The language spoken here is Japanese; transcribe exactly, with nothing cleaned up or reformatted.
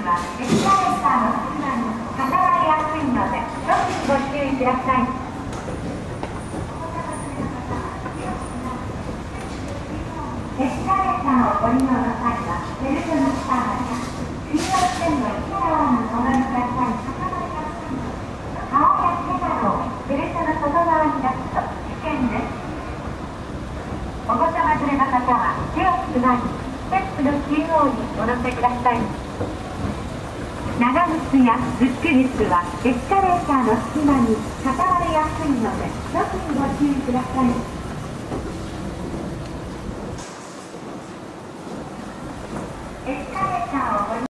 はエスカレーターの隙間に挟まりやすいので特にご注意ください。エスカレーターをご利用の際はベルトの下また水道線の内側にお乗りください。顔や手などをベルトの外側に出すと危険です。お子様連れの方は手をつなぎステップの中央にお乗せください。長靴やルック靴はエスカレーターの隙間に挟まれやすいので特にご注意ください。